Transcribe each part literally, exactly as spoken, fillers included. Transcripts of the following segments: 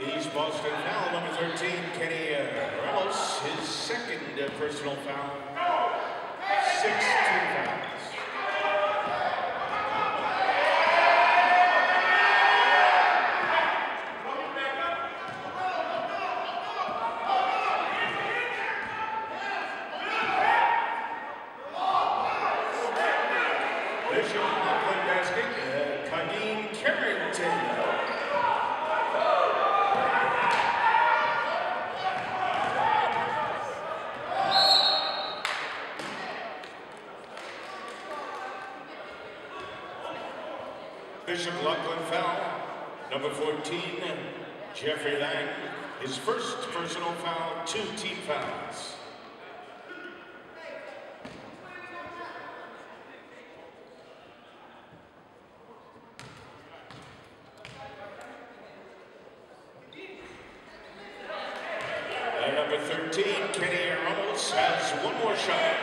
East Boston foul, number thirteen, Kenny uh, Ramos, his second uh, personal foul. Six team fouls. Bishop Loughlin basket, uh, Khadeen Carrington. Bishop Loughlin foul, number fourteen, Jeffrey Lange, his first personal foul, two team fouls. And number thirteen, Kenny Ramos, has one more shot.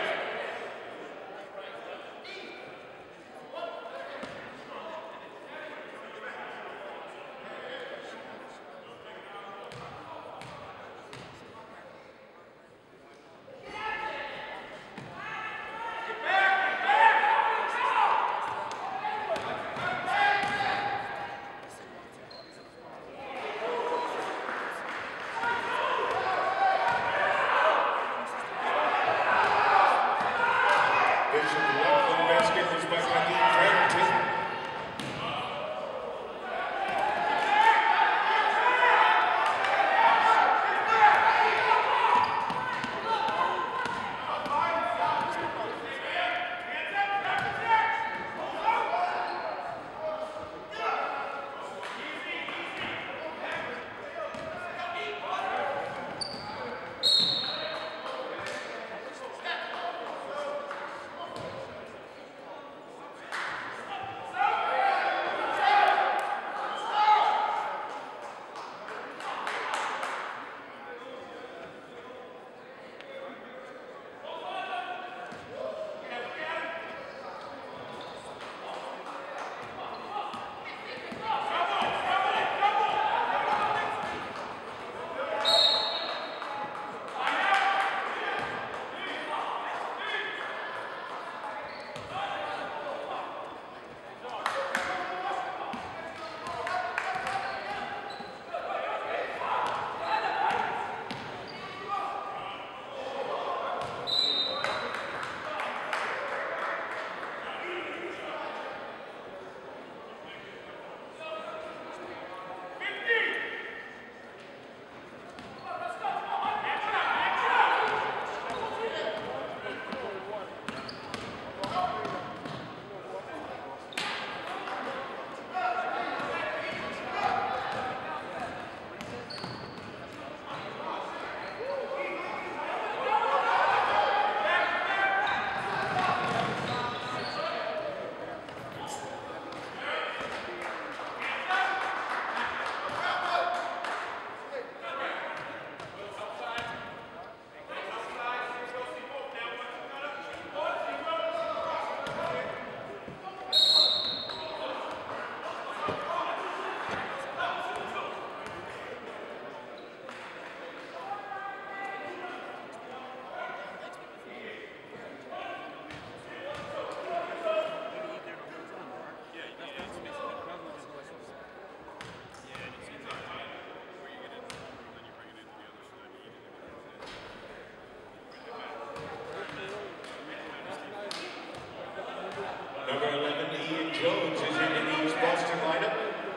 Jones is in the East Boston lineup.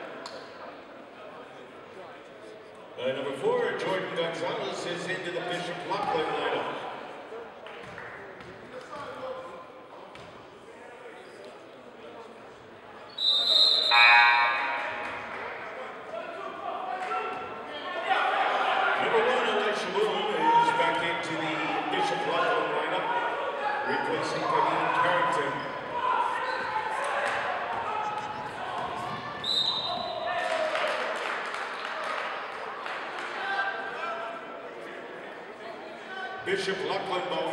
Uh, number four, Jordan Gonzalez is into the Bishop Loughlin lineup. Number one, Elisha Boone is back into the Bishop Loughlin lineup, replacing Khadeen Carrington. Bishop Loughlin ball.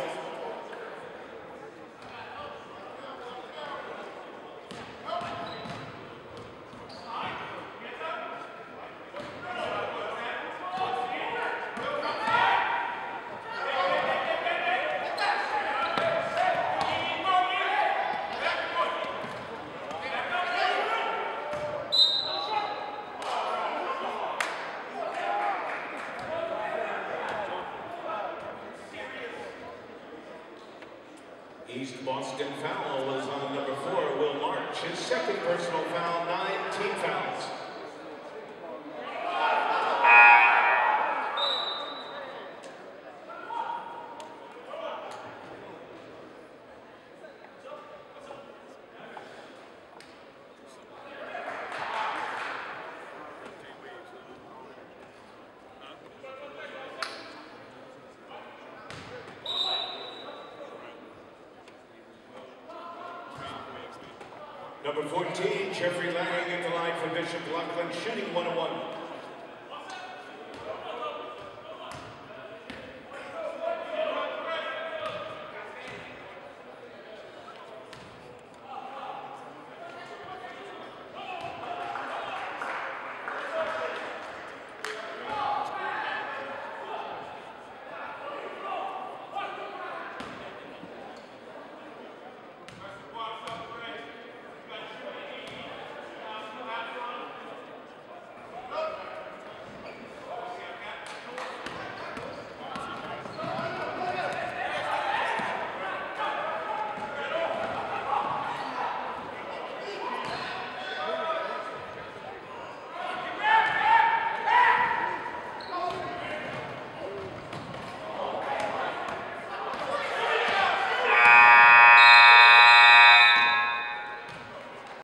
East Boston foul is on number four, Will March. His second personal foul, nine team fouls. Number fourteen, Jeffrey Lange at the line for Bishop Loughlin, shooting one oh one.